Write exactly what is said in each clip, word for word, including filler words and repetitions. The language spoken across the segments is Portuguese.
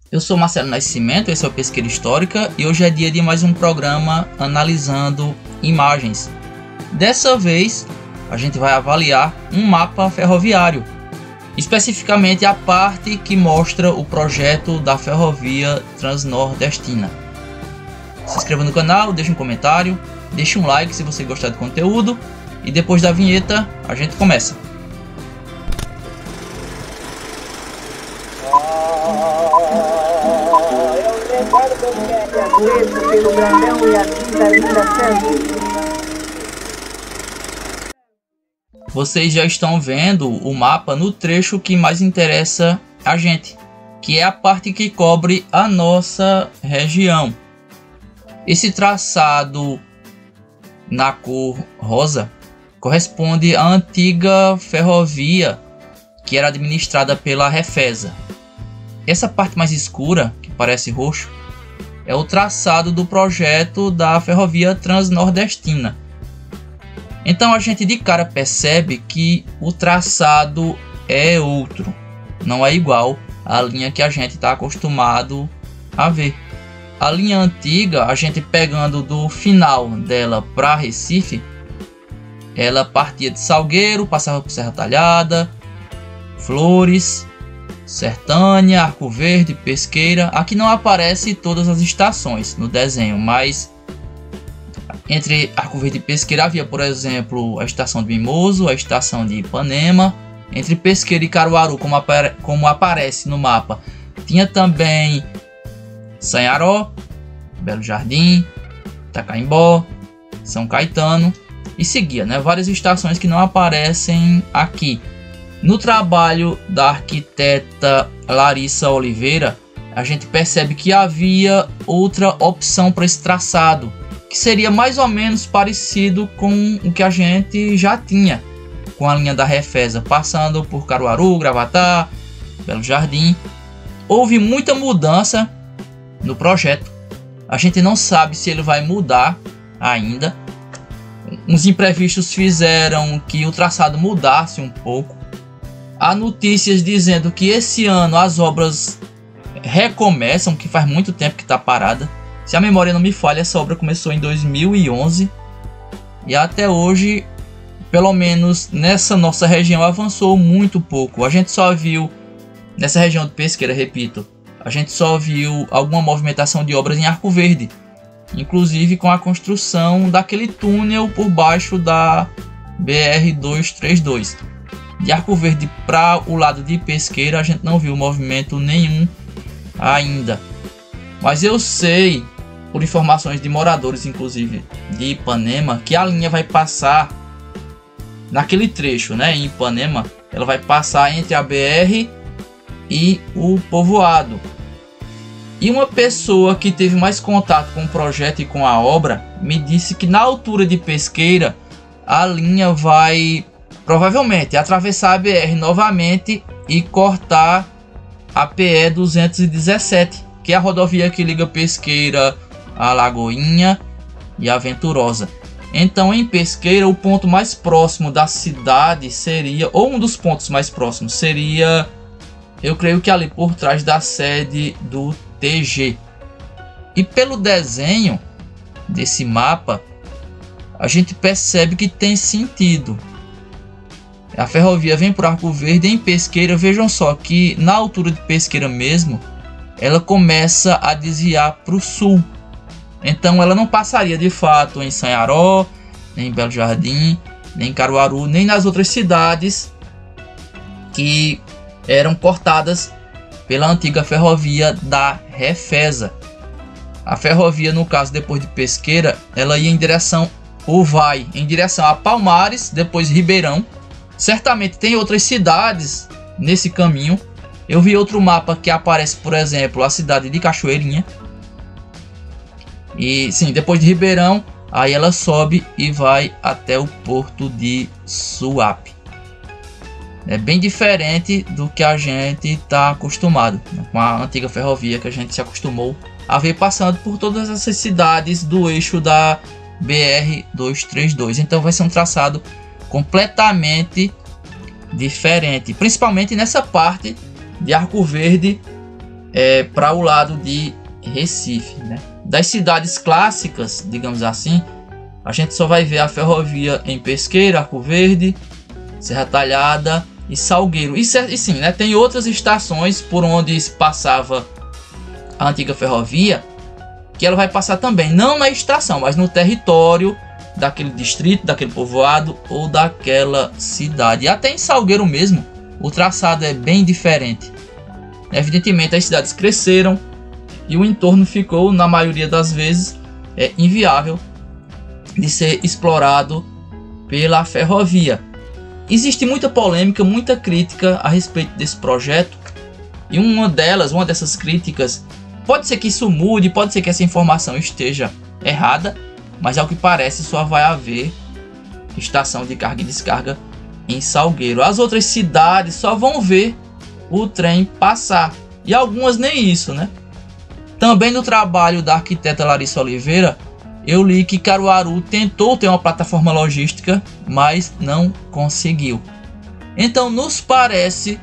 Eu sou Marcelo Nascimento, esse é o Pesqueira Histórica e hoje é dia de mais um programa analisando imagens. Dessa vez a gente vai avaliar um mapa ferroviário, especificamente a parte que mostra o projeto da Ferrovia Transnordestina. Se inscreva no canal, deixe um comentário, deixe um like se você gostar do conteúdo e depois da vinheta a gente começa. Pelo Brandão e a Tinta Linda Santos. Vocês já estão vendo o mapa no trecho que mais interessa a gente, que é a parte que cobre a nossa região. Esse traçado na cor rosa corresponde à antiga ferrovia que era administrada pela Refesa. Essa parte mais escura, que parece roxo, é o traçado do projeto da Ferrovia Transnordestina. Então a gente de cara percebe que o traçado é outro, não é igual à linha que a gente está acostumado a ver. A linha antiga, a gente pegando do final dela para Recife, ela partia de Salgueiro, passava por Serra Talhada, Flores, Sertânia, Arco Verde, Pesqueira. Aqui não aparece todas as estações no desenho, mas entre Arco Verde e Pesqueira havia, por exemplo, a estação de Mimoso, a estação de Ipanema. Entre Pesqueira e Caruaru, como, apare como aparece no mapa, tinha também Sanharó, Belo Jardim, Itacaimbó, São Caetano e seguia, né? Várias estações que não aparecem aqui. No trabalho da arquiteta Larissa Oliveira, a gente percebe que havia outra opção para esse traçado, que seria mais ou menos parecido com o que a gente já tinha com a linha da Refesa, passando por Caruaru, Gravatá, Belo Jardim. Houve muita mudança no projeto. A gente não sabe se ele vai mudar ainda. Uns imprevistos fizeram que o traçado mudasse um pouco. Há notícias dizendo que esse ano as obras recomeçam, que faz muito tempo que está parada. Se a memória não me falha, essa obra começou em dois mil e onze e até hoje, pelo menos nessa nossa região, avançou muito pouco. A gente só viu, nessa região de Pesqueira, repito, a gente só viu alguma movimentação de obras em Arco Verde, inclusive com a construção daquele túnel por baixo da B R duzentos e trinta e dois. De Arco Verde para o lado de Pesqueira a gente não viu movimento nenhum ainda. Mas eu sei, por informações de moradores inclusive de Ipanema, que a linha vai passar naquele trecho, né, em Ipanema. Ela vai passar entre a B R e o povoado. E uma pessoa que teve mais contato com o projeto e com a obra me disse que na altura de Pesqueira a linha vai provavelmente atravessar a B R novamente e cortar a P E duzentos e dezessete, que é a rodovia que liga Pesqueira a Lagoinha e a Venturosa. Então em Pesqueira o ponto mais próximo da cidade seria, ou um dos pontos mais próximos seria, eu creio que ali por trás da sede do T G. E pelo desenho desse mapa a gente percebe que tem sentido. A ferrovia vem por Arco Verde em Pesqueira. Vejam só que na altura de Pesqueira mesmo, ela começa a desviar para o sul. Então ela não passaria de fato em Sanharó, nem em Belo Jardim, nem em Caruaru, nem nas outras cidades que eram cortadas pela antiga ferrovia da Refesa. A ferrovia, no caso, depois de Pesqueira, ela ia em direção, ou vai em direção a Palmares, depois Ribeirão. Certamente tem outras cidades nesse caminho. Eu vi outro mapa que aparece, por exemplo, a cidade de Cachoeirinha. E sim, depois de Ribeirão, aí ela sobe e vai até o porto de Suape. É bem diferente do que a gente está acostumado, né, com a antiga ferrovia que a gente se acostumou a ver passando por todas essas cidades do eixo da B R duzentos e trinta e dois. Então vai ser um traçado completamente diferente, principalmente nessa parte de Arco Verde é, para o lado de Recife, né? Das cidades clássicas, digamos assim, a gente só vai ver a ferrovia em Pesqueira, Arco Verde, Serra Talhada e Salgueiro. E, e sim, né, tem outras estações por onde passava a antiga ferrovia, que ela vai passar também, não na estação, mas no território daquele distrito, daquele povoado ou daquela cidade. E até em Salgueiro mesmo, o traçado é bem diferente. Evidentemente, as cidades cresceram e o entorno ficou, na maioria das vezes, é inviável de ser explorado pela ferrovia. Existe muita polêmica, muita crítica a respeito desse projeto, e uma delas, uma dessas críticas, pode ser que isso mude, pode ser que essa informação esteja errada, mas ao que parece só vai haver estação de carga e descarga em Salgueiro. As outras cidades só vão ver o trem passar, e algumas nem isso, né? Também no trabalho da arquiteta Larissa Oliveira, eu li que Caruaru tentou ter uma plataforma logística, mas não conseguiu. Então nos parece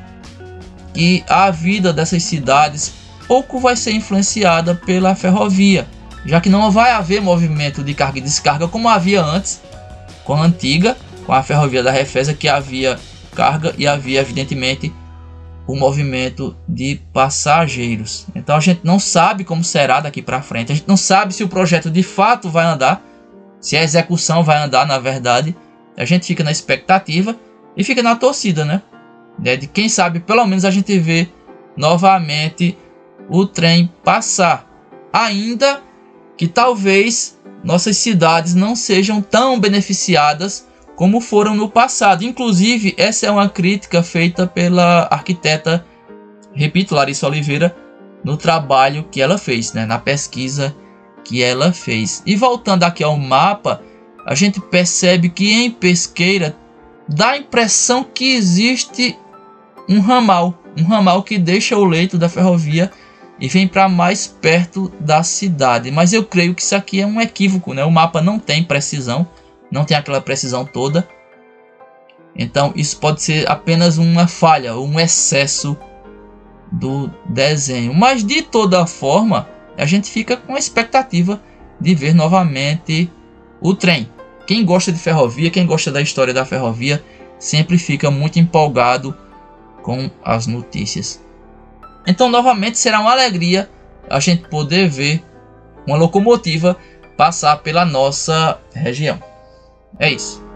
que a vida dessas cidades pouco vai ser influenciada pela ferrovia, já que não vai haver movimento de carga e descarga como havia antes, com a antiga, com a ferrovia da Refesa, que havia carga e havia evidentemente o movimento de passageiros. Então a gente não sabe como será daqui para frente, a gente não sabe se o projeto de fato vai andar, se a execução vai andar na verdade. A gente fica na expectativa e fica na torcida, né? De quem sabe pelo menos a gente vê novamente o trem passar, ainda que talvez nossas cidades não sejam tão beneficiadas como foram no passado. Inclusive, essa é uma crítica feita pela arquiteta, repito, Larissa Oliveira, no trabalho que ela fez, né, na pesquisa que ela fez. E voltando aqui ao mapa, a gente percebe que em Pesqueira dá a impressão que existe um ramal, um ramal que deixa o leito da ferrovia e vem para mais perto da cidade. Mas eu creio que isso aqui é um equívoco, né? O mapa não tem precisão, não tem aquela precisão toda. Então isso pode ser apenas uma falha, um excesso do desenho. Mas de toda forma, a gente fica com a expectativa de ver novamente o trem. Quem gosta de ferrovia, quem gosta da história da ferrovia, sempre fica muito empolgado com as notícias. Então novamente será uma alegria a gente poder ver uma locomotiva passar pela nossa região. É isso.